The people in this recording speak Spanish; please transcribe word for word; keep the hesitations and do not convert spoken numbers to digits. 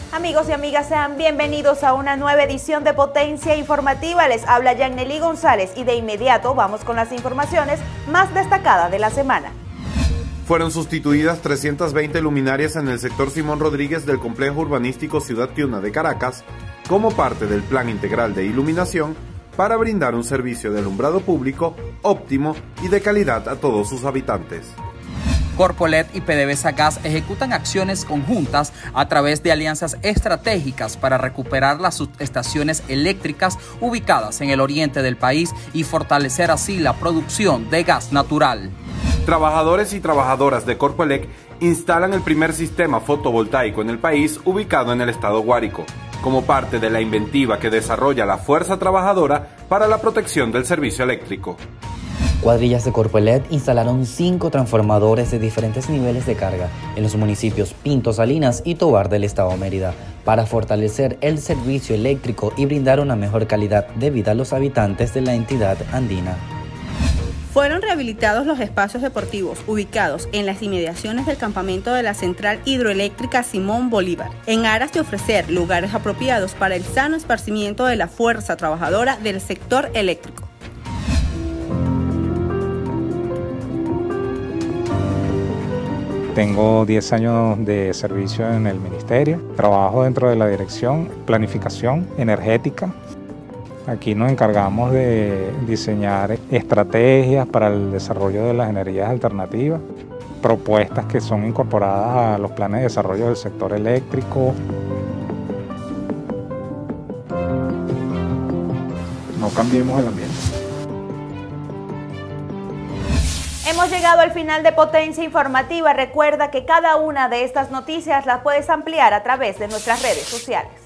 Amigos y amigas, sean bienvenidos a una nueva edición de Potencia Informativa. Les habla Yanely González y de inmediato vamos con las informaciones más destacadas de la semana. Fueron sustituidas trescientas veinte luminarias en el sector Simón Rodríguez del complejo urbanístico Ciudad Tiuna de Caracas como parte del Plan Integral de Iluminación para brindar un servicio de alumbrado público óptimo y de calidad a todos sus habitantes. Corpoelec y PDVSA Gas ejecutan acciones conjuntas a través de alianzas estratégicas para recuperar las subestaciones eléctricas ubicadas en el oriente del país y fortalecer así la producción de gas natural. Trabajadores y trabajadoras de Corpoelec instalan el primer sistema fotovoltaico en el país ubicado en el estado Guárico, como parte de la inventiva que desarrolla la Fuerza Trabajadora para la protección del servicio eléctrico. Cuadrillas de Corpoelec instalaron cinco transformadores de diferentes niveles de carga en los municipios Pinto, Salinas y Tovar del estado Mérida para fortalecer el servicio eléctrico y brindar una mejor calidad de vida a los habitantes de la entidad andina. Fueron rehabilitados los espacios deportivos ubicados en las inmediaciones del campamento de la Central Hidroeléctrica Simón Bolívar, en aras de ofrecer lugares apropiados para el sano esparcimiento de la fuerza trabajadora del sector eléctrico. Tengo diez años de servicio en el ministerio, trabajo dentro de la dirección Planificación Energética. Aquí nos encargamos de diseñar estrategias para el desarrollo de las energías alternativas, propuestas que son incorporadas a los planes de desarrollo del sector eléctrico. No cambiemos el ambiente. Hemos llegado al final de Potencia Informativa. Recuerda que cada una de estas noticias las puedes ampliar a través de nuestras redes sociales.